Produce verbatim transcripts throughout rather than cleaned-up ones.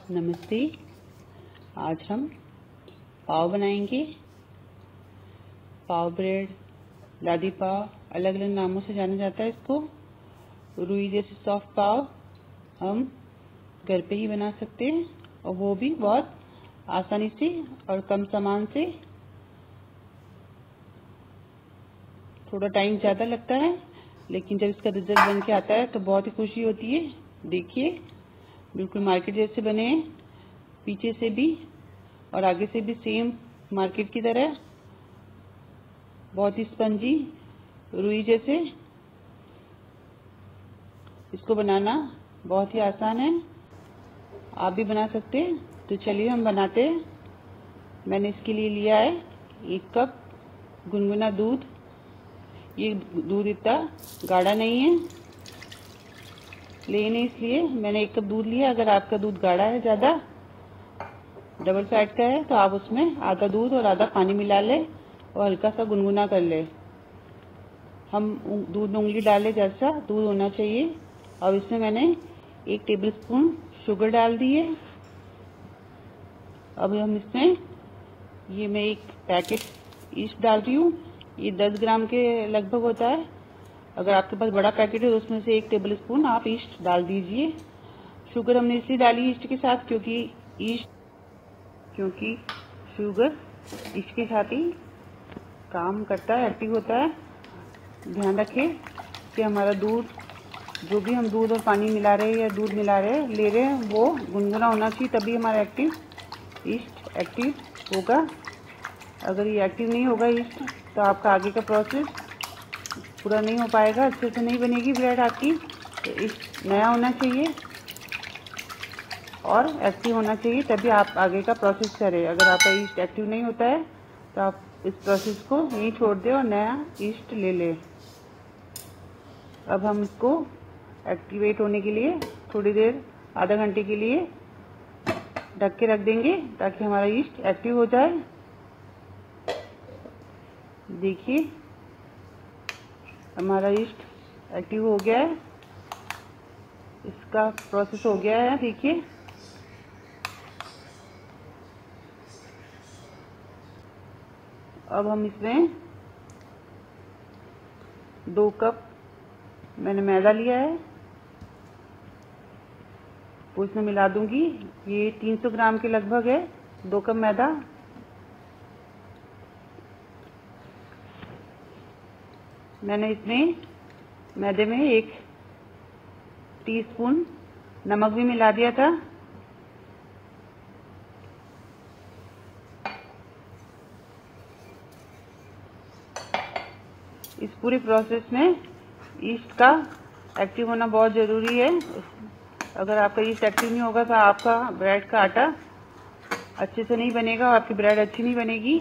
नमस्ते। आज हम पाव बनाएंगे। पाव ब्रेड, लादी पाव, अलग अलग नामों से जाना जाता है इसको। रुई जैसे सॉफ्ट पाव हम घर पे ही बना सकते हैं, और वो भी बहुत आसानी से और कम सामान से। थोड़ा टाइम ज़्यादा लगता है, लेकिन जब इसका रिजल्ट बन के आता है तो बहुत ही खुशी होती है। देखिए, बिल्कुल मार्केट जैसे बने हैं, पीछे से भी और आगे से भी सेम मार्केट की तरह, बहुत ही स्पंजी रुई जैसे। इसको बनाना बहुत ही आसान है, आप भी बना सकते हैं। तो चलिए हम बनाते हैं। मैंने इसके लिए लिया है एक कप गुनगुना दूध। ये दूध इतना गाढ़ा नहीं है, लेकिन इसलिए मैंने एक कप दूध लिया। अगर आपका दूध गाढ़ा है, ज़्यादा डबल फैट का है, तो आप उसमें आधा दूध और आधा पानी मिला लें और हल्का सा गुनगुना कर लें। हम दूध में उंगली डालें जैसा दूध होना चाहिए। और इसमें मैंने एक टेबलस्पून शुगर डाल दी है। अब हम इसमें ये मैं एक पैकेट ईस्ट डाल रही हूँ। ये दस ग्राम के लगभग होता है। अगर आपके पास बड़ा पैकेट है तो उसमें से एक टेबलस्पून आप ईस्ट डाल दीजिए। शुगर हमने इसलिए डाली ईस्ट के साथ क्योंकि ईस्ट क्योंकि शुगर ईस्ट के साथ ही काम करता है, एक्टिव होता है। ध्यान रखें कि हमारा दूध, जो भी हम दूध और पानी मिला रहे हैं या दूध मिला रहे हैं ले रहे हैं, वो गुनगुना होना चाहिए, तभी हमारा एक्टिव ईस्ट एक्टिव होगा। अगर ये एक्टिव नहीं होगा ईस्ट, तो आपका आगे का प्रोसेस पूरा नहीं हो पाएगा, अच्छे से नहीं बनेगी ब्रेड आपकी। तो ईस्ट नया होना चाहिए और एक्टिव होना चाहिए, तभी आप आगे का प्रोसेस करें। अगर आपका ईस्ट एक्टिव नहीं होता है तो आप इस प्रोसेस को यहीं छोड़ दें और नया ईस्ट ले लें। अब हम इसको एक्टिवेट होने के लिए थोड़ी देर, आधा घंटे के लिए ढक के रख देंगे, ताकि हमारा ईस्ट एक्टिव हो जाए। देखिए, हमारा ईस्ट एक्टिव हो गया है, इसका प्रोसेस हो गया है। देखिए, अब हम इसमें दो कप मैंने मैदा लिया है, वो इसमें मिला दूंगी। ये तीन सौ ग्राम के लगभग है, दो कप मैदा। मैंने इसमें मैदे में एक टीस्पून नमक भी मिला दिया था। इस पूरे प्रोसेस में ईस्ट का एक्टिव होना बहुत ज़रूरी है। अगर आपका ईस्ट एक्टिव नहीं होगा तो आपका ब्रेड का आटा अच्छे से नहीं बनेगा और आपकी ब्रेड अच्छी नहीं बनेगी।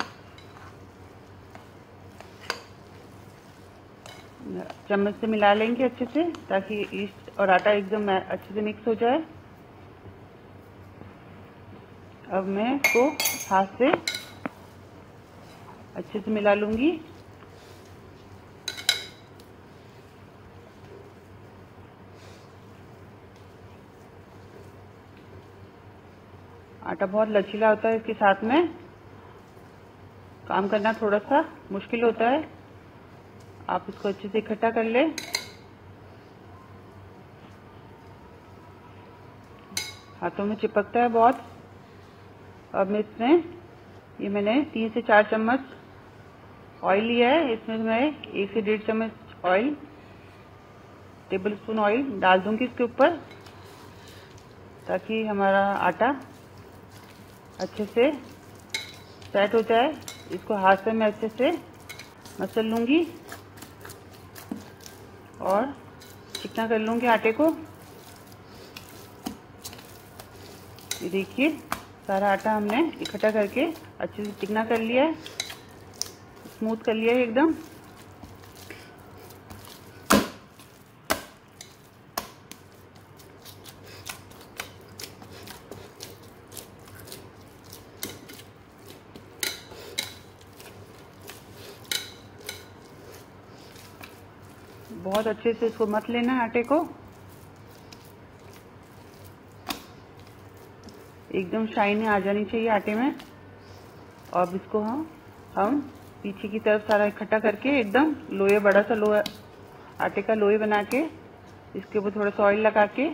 चम्मच से मिला लेंगे अच्छे से, ताकि ईस्ट और आटा एकदम अच्छे से मिक्स हो जाए। अब मैं इसको हाथ से अच्छे से मिला लूंगी। आटा बहुत लचीला होता है, इसके साथ में काम करना थोड़ा सा मुश्किल होता है। आप इसको अच्छे से इकट्ठा कर लें। हाथों में चिपकता है बहुत। अब मैं इसमें, ये मैंने तीन से चार चम्मच ऑयल लिया है, इसमें मैं एक से डेढ़ चम्मच ऑयल, टेबल स्पून ऑयल डाल दूंगी इसके ऊपर, ताकि हमारा आटा अच्छे से सेट हो जाए। इसको हाथ से मैं अच्छे से मसल लूंगी और चिकना कर लूंगी आटे को। ये देखिए, सारा आटा हमने इकट्ठा करके अच्छे से चिकना कर लिया है, स्मूथ कर लिया है एकदम। बहुत अच्छे से इसको मत लेना है आटे को। एकदम शाइन आ जानी चाहिए आटे में। और इसको हम हम पीछे की तरफ सारा इकट्ठा करके एकदम लोहे, बड़ा सा लोहा आटे का लोहे बना के इसके ऊपर थोड़ा सा ऑयल लगा के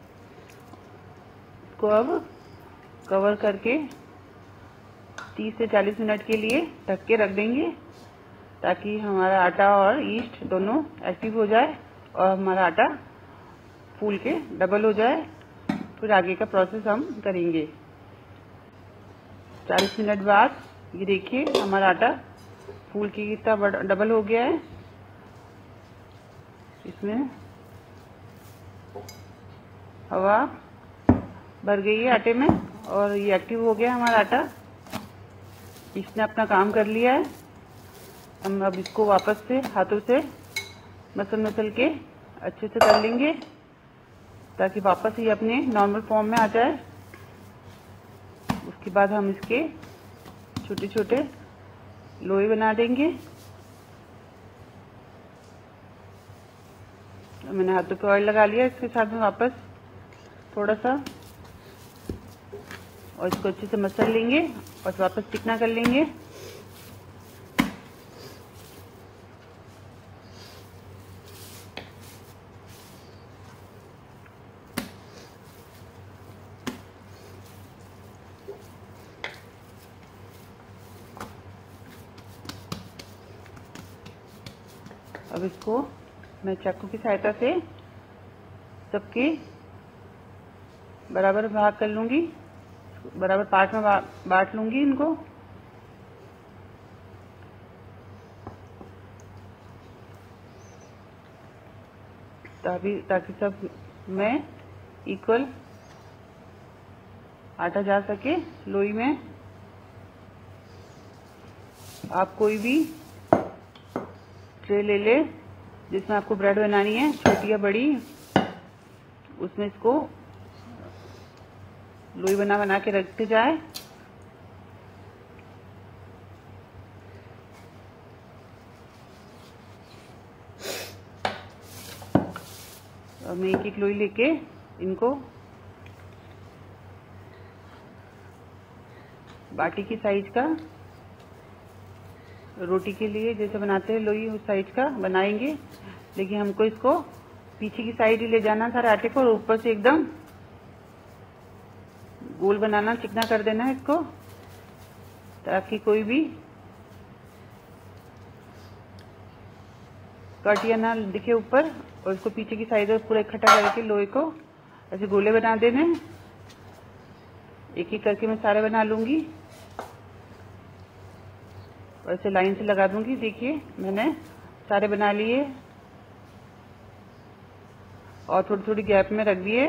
इसको अब कवर करके तीस से चालीस मिनट के लिए ढक के रख देंगे, ताकि हमारा आटा और ईस्ट दोनों एक्टिव हो जाए और हमारा आटा फूल के डबल हो जाए। फिर आगे का प्रोसेस हम करेंगे। चालीस मिनट बाद ये देखिए हमारा आटा फूल के कितना बड़ा डबल हो गया है। इसमें हवा भर गई है आटे में और ये एक्टिव हो गया हमारा आटा। इसने अपना काम कर लिया है। हम अब इसको वापस से हाथों से मसल मसल के अच्छे से कर लेंगे, ताकि वापस ये अपने नॉर्मल फॉर्म में आ जाए। उसके बाद हम इसके छोटे छोटे लोहे बना देंगे। मैंने हाथों पे ऑयल लगा लिया इसके साथ में वापस थोड़ा सा, और इसको अच्छे से मसल लेंगे और वापस चिकना कर लेंगे। अब इसको मैं चाकू की सहायता से सबके बराबर भाग कर लूंगी, बराबर पार्ट में बांट लूंगी इनको। ताकि ताकि सब में इक्वल आटा जा सके लोई में। आप कोई भी ट्रे ले ले जिसमें आपको ब्रेड बनानी है, छोटी या बड़ी, उसमें इसको लोई बना बना के रखते जाए। और मैं एक एक लोई लेके इनको बाटी की साइज का, रोटी के लिए जैसे बनाते हैं लोई उस साइज का बनाएंगे, लेकिन हमको इसको पीछे की साइड ही ले जाना सारे आटे को और ऊपर से एकदम गोल बनाना, चिकना कर देना है इसको, ताकि कोई भी कट या ना दिखे ऊपर। और इसको पीछे की साइड में पूरा इकट्ठा करके लोहे को ऐसे गोले बना देने। एक एक करके मैं सारे बना लूंगी और ऐसे लाइन से लगा दूंगी। देखिए मैंने सारे बना लिए और थोड़ी थोड़ी गैप में रख दिए।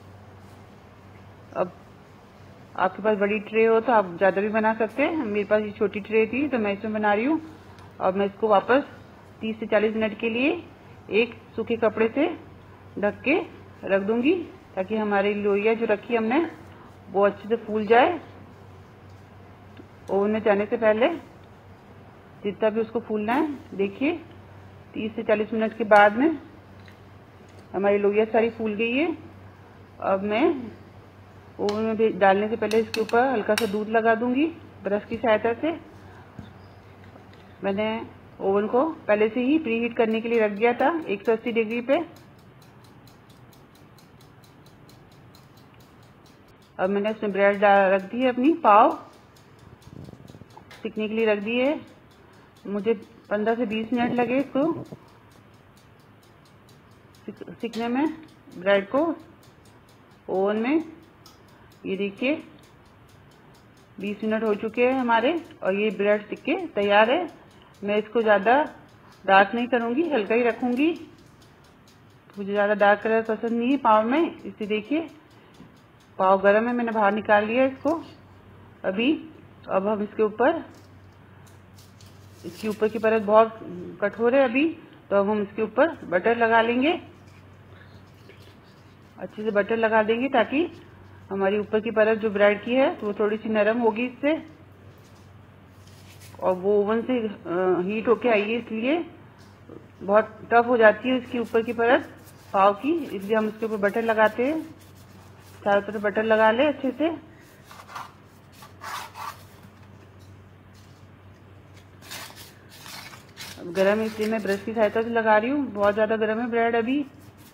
अब आपके पास बड़ी ट्रे हो तो आप ज्यादा भी बना सकते हैं। मेरे पास ये छोटी ट्रे थी तो मैं इसमें बना रही हूँ। और मैं इसको वापस तीस से चालीस मिनट के लिए एक सूखे कपड़े से ढक के रख दूंगी, ताकि हमारी लोइयाँ जो रखी हमने वो अच्छे से फूल जाए। ओवन में जाने से पहले जितना भी उसको फूलना है, देखिए तीस से चालीस मिनट के बाद में हमारी लोइयाँ सारी फूल गई है। अब मैं ओवन में डालने से पहले इसके ऊपर हल्का सा दूध लगा दूंगी ब्रश की सहायता से। मैंने ओवन को पहले से ही प्री हीट करने के लिए रख दिया था एक सौ अस्सी डिग्री पे। अब मैंने उसमें ब्रेड रख दी है, अपनी पाव सिकने के लिए रख दी है। मुझे पंद्रह से बीस मिनट लगे इसको सिकने में, ब्रेड को ओवन में। ये देखिए बीस मिनट हो चुके हैं हमारे और ये ब्रेड सिक के तैयार है। मैं इसको ज़्यादा डार्क नहीं करूँगी, हल्का ही रखूँगी। मुझे ज़्यादा डार्क कलर पसंद नहीं है पाव में, इसलिए देखिए पाव गरम है, मैंने बाहर निकाल लिया इसको अभी। अब हम इसके ऊपर, इसके ऊपर की परत बहुत कठोर है अभी, तो अब हम इसके ऊपर बटर लगा लेंगे। अच्छे से बटर लगा देंगे ताकि हमारी ऊपर की परत जो ब्रेड की है तो वो थोड़ी सी नरम होगी इससे। और वो ओवन से हीट होके आई है इसलिए बहुत टफ हो जाती है इसकी ऊपर की परत पाव की, इसलिए हम इसके ऊपर बटर लगाते हैं। चारों तरफ बटर लगा ले अच्छे से। गरम है इसलिए मैं ब्रश की सहायता से लगा रही हूँ। बहुत ज़्यादा गरम है ब्रेड अभी।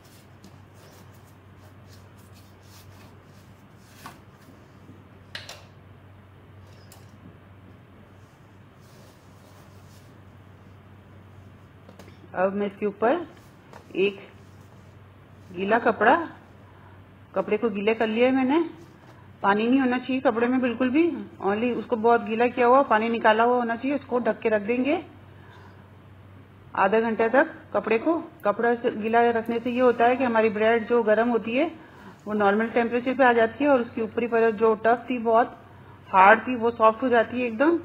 अब मैं इसके ऊपर एक गीला कपड़ा कपड़े को गीले कर लिया है मैंने। पानी नहीं होना चाहिए कपड़े में बिल्कुल भी, ओनली उसको बहुत गीला किया हुआ, पानी निकाला हुआ होना चाहिए। इसको ढक के रख देंगे आधा घंटे तक कपड़े को। कपड़ा गीला रखने से ये होता है कि हमारी ब्रेड जो गर्म होती है वो नॉर्मल टेम्परेचर पे आ जाती है और उसकी ऊपरी परत जो टफ थी, बहुत हार्ड थी, वो सॉफ्ट हो जाती है एकदम।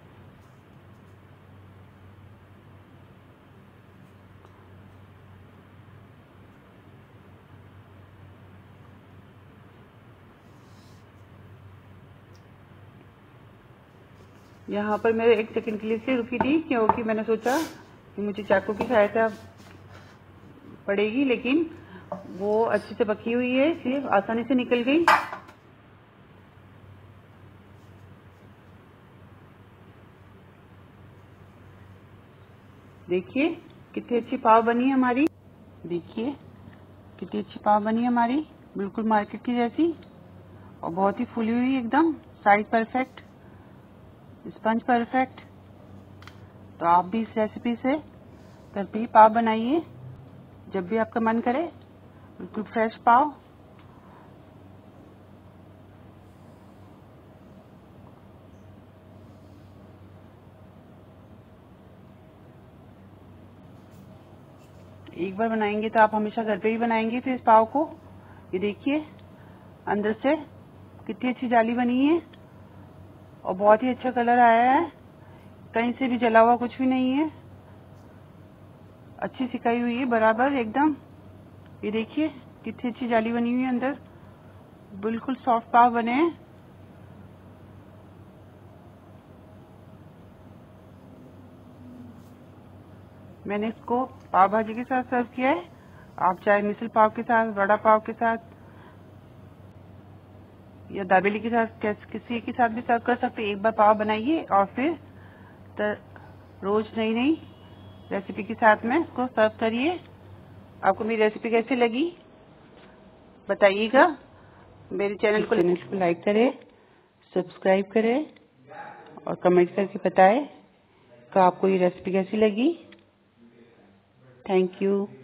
यहाँ पर मैं एक सेकंड के लिए से रुकी थी क्योंकि मैंने सोचा कि मुझे चाकू की सहायता पड़ेगी, लेकिन वो अच्छे से पकी हुई है इसलिए आसानी से निकल गई। देखिए कितनी अच्छी पाव बनी है हमारी। देखिए कितनी अच्छी पाव बनी है हमारी, बिल्कुल मार्केट की जैसी और बहुत ही फूली हुई एकदम, साइज परफेक्ट, स्पंज परफेक्ट। तो आप भी इस रेसिपी से घर पे ही पाव बनाइए जब भी आपका मन करे, बिल्कुल फ्रेश पाव। एक बार बनाएंगे तो आप हमेशा घर पे ही बनाएंगे फिर इस पाव को। ये देखिए अंदर से कितनी अच्छी जाली बनी है और बहुत ही अच्छा कलर आया है, कहीं से भी जला हुआ कुछ भी नहीं है, अच्छी सिकाई हुई है बराबर एकदम। ये देखिए कितनी अच्छी जाली बनी हुई है अंदर, बिल्कुल सॉफ्ट पाव बने हैं। मैंने इसको पाव भाजी के साथ सर्व किया है। आप चाहे मिसल पाव के साथ, वड़ा पाव के साथ या दाबेली के साथ, किसी के साथ भी सर्व कर सकते हैं। एक बार पाव बनाइए और फिर रोज नई नई रेसिपी के साथ में इसको सर्व करिए। आपको मेरी रेसिपी कैसी लगी बताइएगा। मेरे चैनल को चैनल को लाइक करें, सब्सक्राइब करें और कमेंट करके बताएं कि आपको ये रेसिपी कैसी लगी। Thank you.